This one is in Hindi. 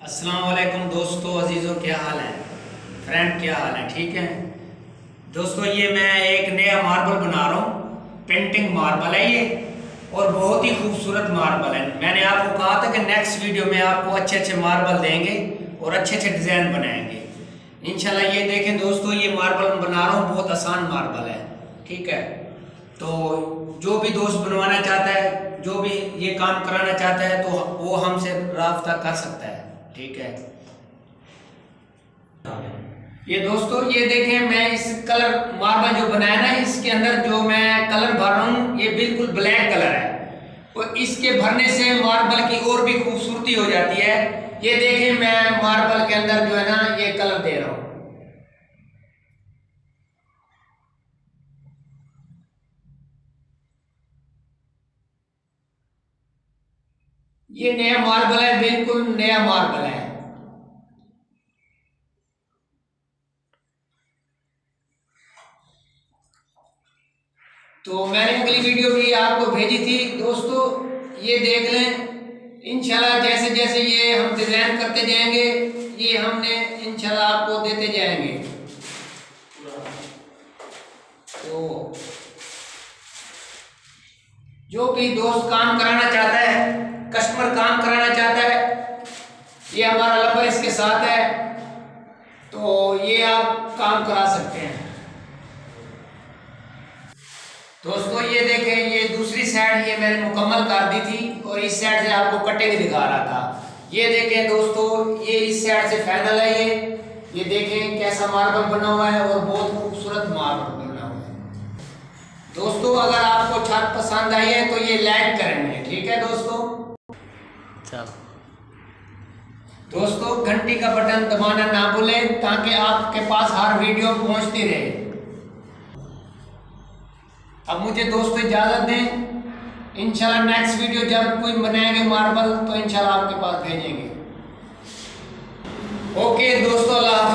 अस्सलाम वालेकुम दोस्तों, अजीज़ों, क्या हाल है? फ्रेंड क्या हाल है? ठीक है दोस्तों, ये मैं एक नया मार्बल बना रहा हूँ। पेंटिंग मार्बल है ये और बहुत ही खूबसूरत मार्बल है। मैंने आपको कहा था कि नेक्स्ट वीडियो में आपको अच्छे अच्छे मार्बल देंगे और अच्छे अच्छे डिज़ाइन बनाएंगे इंशाल्लाह। ये देखें दोस्तों, ये मार्बल बना रहा हूँ, बहुत आसान मार्बल है। ठीक है, तो जो भी दोस्त बनवाना चाहता है, जो भी ये काम कराना चाहता है, तो वो हमसे राब्ता कर सकता है। ठीक है, ये दोस्तों ये देखें, मैं इस कलर मार्बल जो बनाया ना, इसके अंदर जो मैं कलर भर रहा हूँ ये बिल्कुल ब्लैक कलर है और इसके भरने से मार्बल की और भी खूबसूरती हो जाती है। ये देखें, मैं मार्बल के अंदर जो है ना ये कलर दे रहा हूँ। ये नया मार्बल है, बिल्कुल नया मार्बल है। तो मैंने अगली वीडियो भी आपको भेजी थी दोस्तों, ये देख लें। इंशाल्लाह जैसे जैसे ये हम डिजाइन करते जाएंगे, ये हमने इंशाल्लाह आपको देते जाएंगे। तो जो भी दोस्त काम कराना चाहता है, कस्टमर काम कराना चाहता है, ये हमारा नंबर इसके साथ है, तो ये आप काम करा सकते हैं। दोस्तों ये देखें, ये दूसरी साइड ये मैंने मुकम्मल कर दी थी और इस साइड से आपको कटिंग दिखा रहा था। ये देखें दोस्तों, ये इस साइड से फाइनल है। ये देखें कैसा मार्बल बना हुआ है और बहुत खूबसूरत मार्बल बना हुआ है। दोस्तों अगर आपको छत पसंद आई है तो ये लाइक करेंगे। ठीक है दोस्तों, चलो दोस्तों घंटी का बटन दबाना ना भूलें ताकि आपके पास हर वीडियो पहुंचती रहे। अब मुझे दोस्तों इजाजत दें, इंशाल्लाह नेक्स्ट वीडियो जब कोई बनाएंगे मार्बल तो इंशाल्लाह आपके पास भेजेंगे। ओके दोस्तों, अल्लाह।